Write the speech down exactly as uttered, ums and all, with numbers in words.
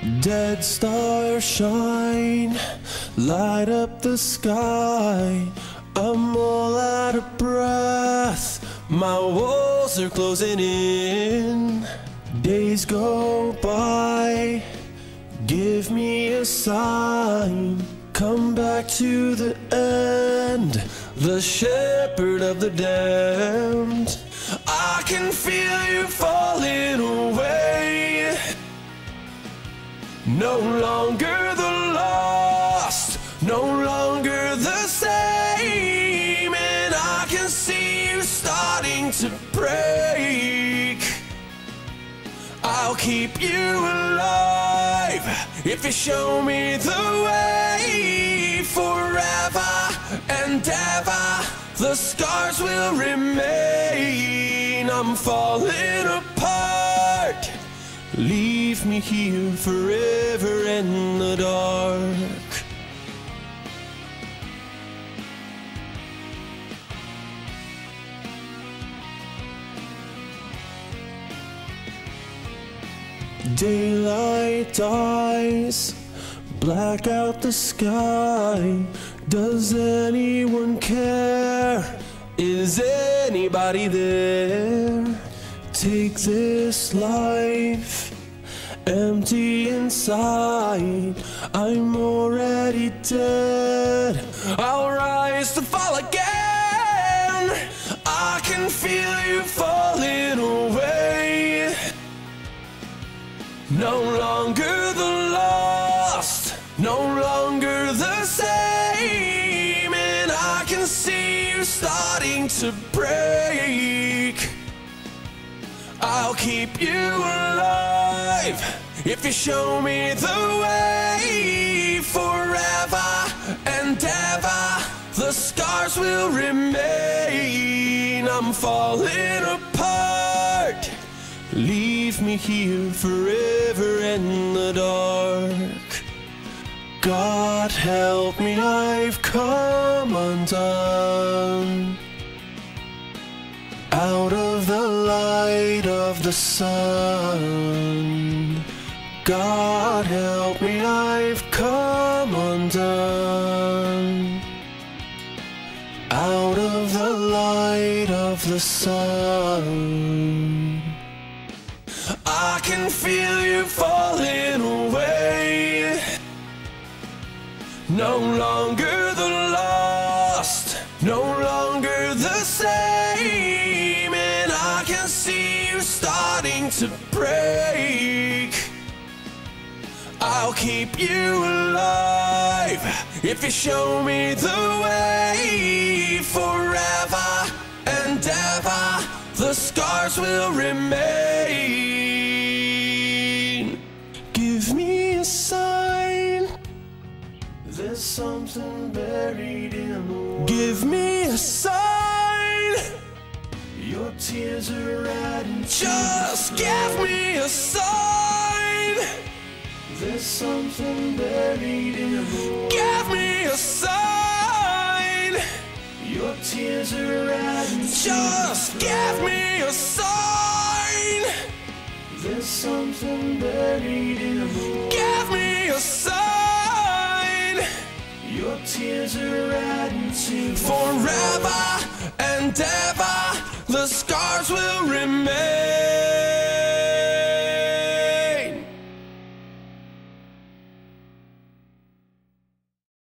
Dead stars shine, light up the sky. I'm all out of breath, my walls are closing in. Days go by, give me a sign. Come back to the end, the shepherd of the damned. I can feel you falling away. No longer the lost, no longer the same. And I can see you starting to break. I'll keep you alive if you show me the way. Forever and ever, the scars will remain. I'm falling apart. Leave me here forever in the dark. Daylight dies, black out the sky. Does anyone care? Is anybody there? Take this life, empty inside. I'm already dead. I'll rise to fall again. I can feel you falling away. No longer the lost, no longer the same. And I can see you starting to break. I'll keep you alive if you show me the way. Forever and ever, the scars will remain. I'm falling apart. Leave me here forever in the dark. God help me, I've come undone. Out of the light of the sun. God help me, I've come undone. Out of the light of the sun. I can feel you falling away. No longer the lost, no longer the same. And I can see you starting to break. I'll keep you alive if you show me the way. Forever and ever, the scars will remain. Give me a sign. There's something buried in the world. Give me a sign. Your tears are adding. Just give me a sign. There's something buried in the world. Give me a sign. Your tears are adding. Just give me a sign. There's something buried in the world. Give me a sign. Your tears are adding to forever and ever, the scars will remain.